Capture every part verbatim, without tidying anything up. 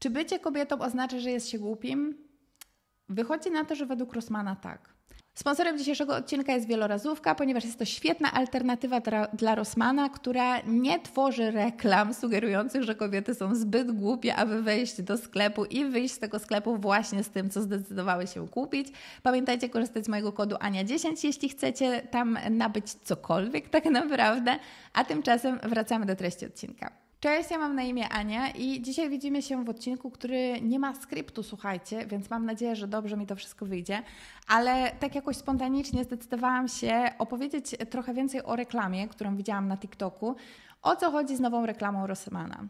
Czy bycie kobietą oznacza, że jest się głupim? Wychodzi na to, że według Rossmana tak. Sponsorem dzisiejszego odcinka jest Wielorazówka, ponieważ jest to świetna alternatywa dla, dla Rossmana, która nie tworzy reklam sugerujących, że kobiety są zbyt głupie, aby wejść do sklepu i wyjść z tego sklepu właśnie z tym, co zdecydowały się kupić. Pamiętajcie korzystać z mojego kodu Ania dziesięć, jeśli chcecie tam nabyć cokolwiek tak naprawdę, a tymczasem wracamy do treści odcinka. Cześć, ja mam na imię Ania i dzisiaj widzimy się w odcinku, który nie ma skryptu, słuchajcie, więc mam nadzieję, że dobrze mi to wszystko wyjdzie, ale tak jakoś spontanicznie zdecydowałam się opowiedzieć trochę więcej o reklamie, którą widziałam na TikToku, o co chodzi z nową reklamą Rossmana.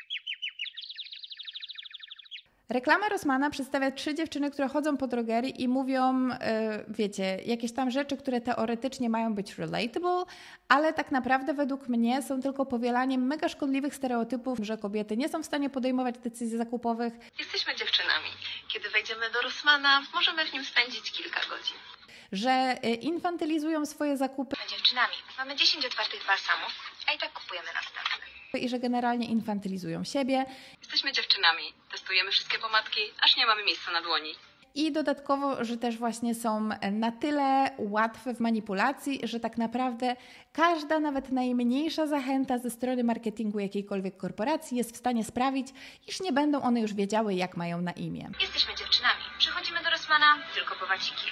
Reklama Rossmana przedstawia trzy dziewczyny, które chodzą po drogerii i mówią, yy, wiecie, jakieś tam rzeczy, które teoretycznie mają być relatable, ale tak naprawdę według mnie są tylko powielaniem mega szkodliwych stereotypów, że kobiety nie są w stanie podejmować decyzji zakupowych. Jesteśmy dziewczynami. Kiedy wejdziemy do Rossmana, możemy w nim spędzić kilka godzin. Że yy, infantylizują swoje zakupy. Jesteśmy dziewczynami. Mamy dziesięć otwartych balsamów, a i tak kupujemy następny. I że generalnie infantylizują siebie. Jesteśmy dziewczynami. Testujemy wszystkie pomadki, aż nie mamy miejsca na dłoni. I dodatkowo, że też właśnie są na tyle łatwe w manipulacji, że tak naprawdę każda, nawet najmniejsza zachęta ze strony marketingu jakiejkolwiek korporacji jest w stanie sprawić, iż nie będą one już wiedziały, jak mają na imię. Jesteśmy dziewczynami. Przychodzimy do Rossmana tylko po waciki.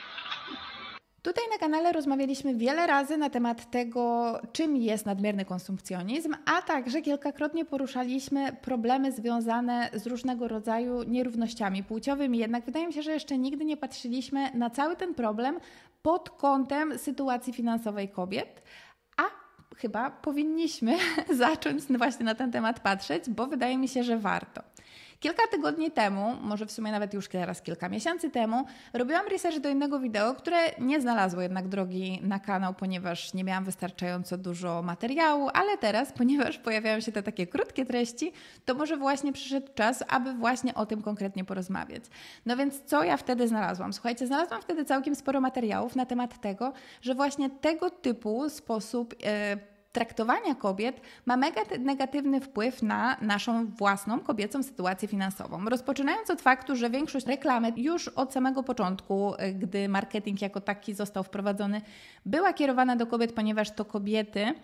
Tutaj na kanale rozmawialiśmy wiele razy na temat tego, czym jest nadmierny konsumpcjonizm, a także kilkakrotnie poruszaliśmy problemy związane z różnego rodzaju nierównościami płciowymi. Jednak wydaje mi się, że jeszcze nigdy nie patrzyliśmy na cały ten problem pod kątem sytuacji finansowej kobiet, a chyba powinniśmy zacząć właśnie na ten temat patrzeć, bo wydaje mi się, że warto. Kilka tygodni temu, może w sumie nawet już teraz kilka miesięcy temu, robiłam research do innego wideo, które nie znalazło jednak drogi na kanał, ponieważ nie miałam wystarczająco dużo materiału, ale teraz, ponieważ pojawiają się te takie krótkie treści, to może właśnie przyszedł czas, aby właśnie o tym konkretnie porozmawiać. No więc co ja wtedy znalazłam? Słuchajcie, znalazłam wtedy całkiem sporo materiałów na temat tego, że właśnie tego typu sposób yy, traktowania kobiet ma mega negatywny wpływ na naszą własną kobiecą sytuację finansową. Rozpoczynając od faktu, że większość reklamy już od samego początku, gdy marketing jako taki został wprowadzony, była kierowana do kobiet, ponieważ to kobiety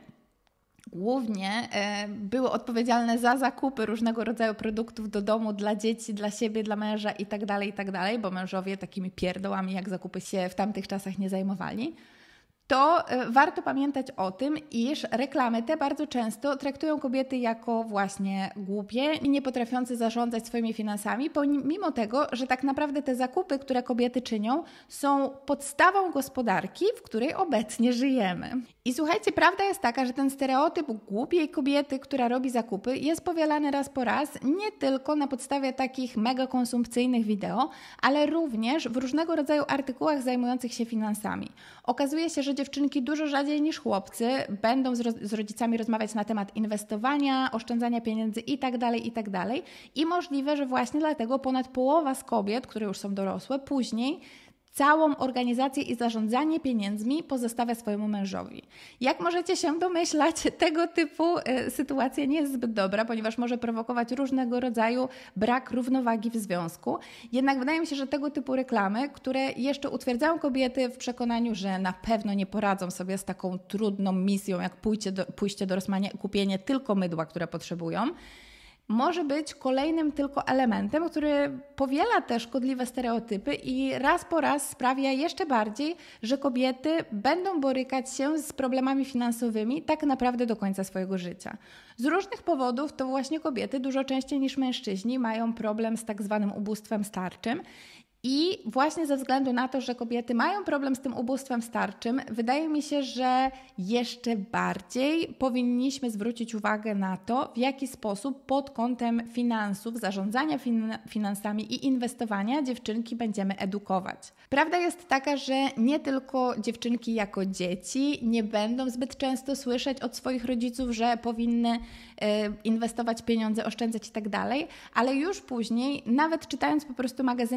głównie e, były odpowiedzialne za zakupy różnego rodzaju produktów do domu, dla dzieci, dla siebie, dla męża itd., itd., bo mężowie takimi pierdołami jak zakupy się w tamtych czasach nie zajmowali. To warto pamiętać o tym, iż reklamy te bardzo często traktują kobiety jako właśnie głupie i nie potrafiące zarządzać swoimi finansami, pomimo tego, że tak naprawdę te zakupy, które kobiety czynią, są podstawą gospodarki, w której obecnie żyjemy. I słuchajcie, prawda jest taka, że ten stereotyp głupiej kobiety, która robi zakupy, jest powielany raz po raz nie tylko na podstawie takich mega konsumpcyjnych wideo, ale również w różnego rodzaju artykułach zajmujących się finansami. Okazuje się, że dziewczynki dużo rzadziej niż chłopcy będą z, roz, z rodzicami rozmawiać na temat inwestowania, oszczędzania pieniędzy itd., itd. I możliwe, że właśnie dlatego ponad połowa z kobiet, które już są dorosłe, później całą organizację i zarządzanie pieniędzmi pozostawia swojemu mężowi. Jak możecie się domyślać, tego typu y, sytuacja nie jest zbyt dobra, ponieważ może prowokować różnego rodzaju brak równowagi w związku. Jednak wydaje mi się, że tego typu reklamy, które jeszcze utwierdzają kobiety w przekonaniu, że na pewno nie poradzą sobie z taką trudną misją, jak pójście do, pójście do Rossmana i kupienie tylko mydła, które potrzebują, może być kolejnym tylko elementem, który powiela te szkodliwe stereotypy i raz po raz sprawia jeszcze bardziej, że kobiety będą borykać się z problemami finansowymi tak naprawdę do końca swojego życia. Z różnych powodów to właśnie kobiety dużo częściej niż mężczyźni mają problem z tak zwanym ubóstwem starczym. I właśnie ze względu na to, że kobiety mają problem z tym ubóstwem starczym, wydaje mi się, że jeszcze bardziej powinniśmy zwrócić uwagę na to, w jaki sposób pod kątem finansów, zarządzania fin- finansami i inwestowania dziewczynki będziemy edukować. Prawda jest taka, że nie tylko dziewczynki jako dzieci nie będą zbyt często słyszeć od swoich rodziców, że powinny y, inwestować pieniądze, oszczędzać i tak dalej, ale już później, nawet czytając po prostu magazyny jako dorosłe,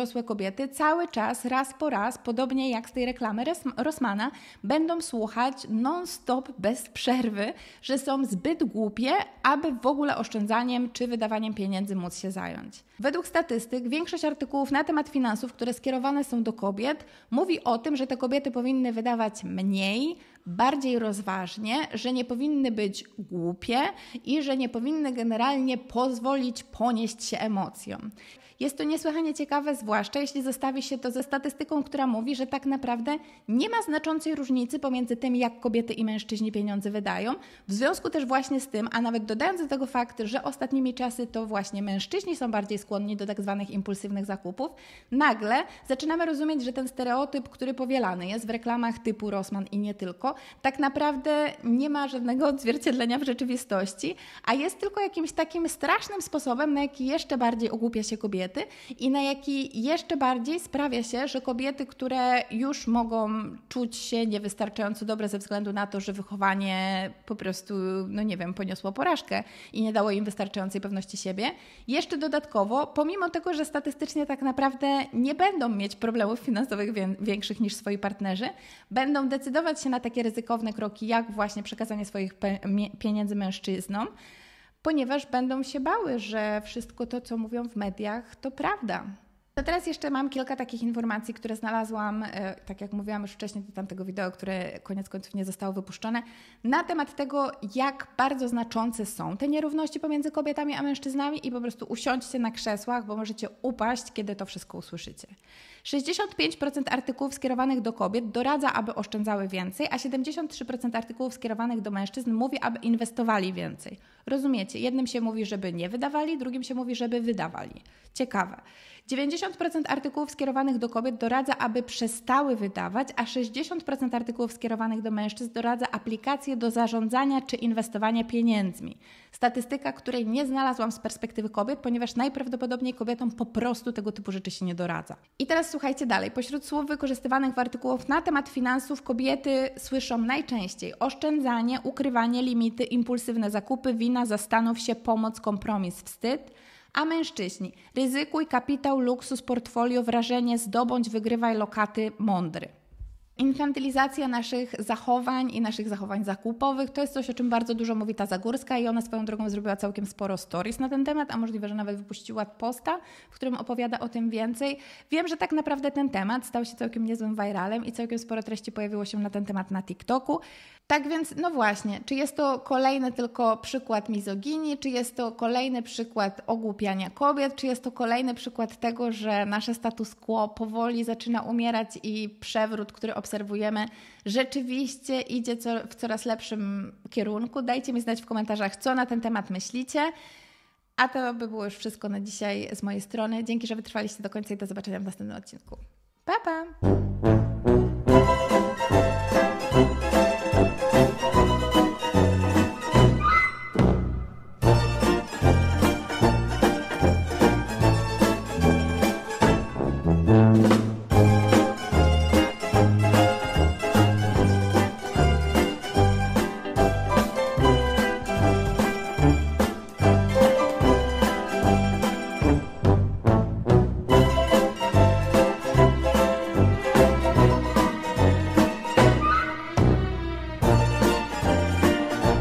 dorosłe kobiety cały czas, raz po raz, podobnie jak z tej reklamy Rossmana, będą słuchać non-stop, bez przerwy, że są zbyt głupie, aby w ogóle oszczędzaniem czy wydawaniem pieniędzy móc się zająć. Według statystyk większość artykułów na temat finansów, które skierowane są do kobiet, mówi o tym, że te kobiety powinny wydawać mniej, bardziej rozważnie, że nie powinny być głupie i że nie powinny generalnie pozwolić ponieść się emocjom. Jest to niesłychanie ciekawe, zwłaszcza jeśli zestawi się to ze statystyką, która mówi, że tak naprawdę nie ma znaczącej różnicy pomiędzy tym, jak kobiety i mężczyźni pieniądze wydają. W związku też właśnie z tym, a nawet dodając do tego fakt, że ostatnimi czasy to właśnie mężczyźni są bardziej skłonni do tak zwanych impulsywnych zakupów, nagle zaczynamy rozumieć, że ten stereotyp, który powielany jest w reklamach typu Rossmann i nie tylko, tak naprawdę nie ma żadnego odzwierciedlenia w rzeczywistości, a jest tylko jakimś takim strasznym sposobem, na jaki jeszcze bardziej ogłupia się kobiety i na jaki jeszcze bardziej sprawia się, że kobiety, które już mogą czuć się niewystarczająco dobre ze względu na to, że wychowanie po prostu, no nie wiem, poniosło porażkę i nie dało im wystarczającej pewności siebie, jeszcze dodatkowo, pomimo tego, że statystycznie tak naprawdę nie będą mieć problemów finansowych większych niż swoi partnerzy, będą decydować się na takie ryzykowne kroki, jak właśnie przekazanie swoich pieniędzy mężczyznom, ponieważ będą się bały, że wszystko to, co mówią w mediach, to prawda. To teraz jeszcze mam kilka takich informacji, które znalazłam, tak jak mówiłam już wcześniej do tamtego wideo, które koniec końców nie zostało wypuszczone, na temat tego, jak bardzo znaczące są te nierówności pomiędzy kobietami a mężczyznami i po prostu usiądźcie na krzesłach, bo możecie upaść, kiedy to wszystko usłyszycie. sześćdziesiąt pięć procent artykułów skierowanych do kobiet doradza, aby oszczędzały więcej, a siedemdziesiąt trzy procent artykułów skierowanych do mężczyzn mówi, aby inwestowali więcej. Rozumiecie? Jednym się mówi, żeby nie wydawali, drugim się mówi, żeby wydawali. Ciekawe. dziewięćdziesiąt procent artykułów skierowanych do kobiet doradza, aby przestały wydawać, a sześćdziesiąt procent artykułów skierowanych do mężczyzn doradza aplikacje do zarządzania czy inwestowania pieniędzmi. Statystyka, której nie znalazłam z perspektywy kobiet, ponieważ najprawdopodobniej kobietom po prostu tego typu rzeczy się nie doradza. I teraz słuchajcie dalej. Pośród słów wykorzystywanych w artykułach na temat finansów kobiety słyszą najczęściej oszczędzanie, ukrywanie, limity, impulsywne zakupy, wina, zastanów się, pomoc, kompromis, wstyd. A mężczyźni: ryzykuj, kapitał, luksus, portfolio, wrażenie, zdobądź, wygrywaj, lokaty, mądry. Infantylizacja naszych zachowań i naszych zachowań zakupowych to jest coś, o czym bardzo dużo mówi ta Zagórska i ona swoją drogą zrobiła całkiem sporo stories na ten temat, a możliwe, że nawet wypuściła posta, w którym opowiada o tym więcej. Wiem, że tak naprawdę ten temat stał się całkiem niezłym viralem i całkiem sporo treści pojawiło się na ten temat na TikToku. Tak więc, no właśnie, czy jest to kolejny tylko przykład mizoginii, czy jest to kolejny przykład ogłupiania kobiet, czy jest to kolejny przykład tego, że nasze status quo powoli zaczyna umierać i przewrót, który obserwujemy, rzeczywiście idzie w coraz lepszym kierunku? Dajcie mi znać w komentarzach, co na ten temat myślicie. A to by było już wszystko na dzisiaj z mojej strony. Dzięki, że wytrwaliście do końca i do zobaczenia w następnym odcinku. Pa, pa!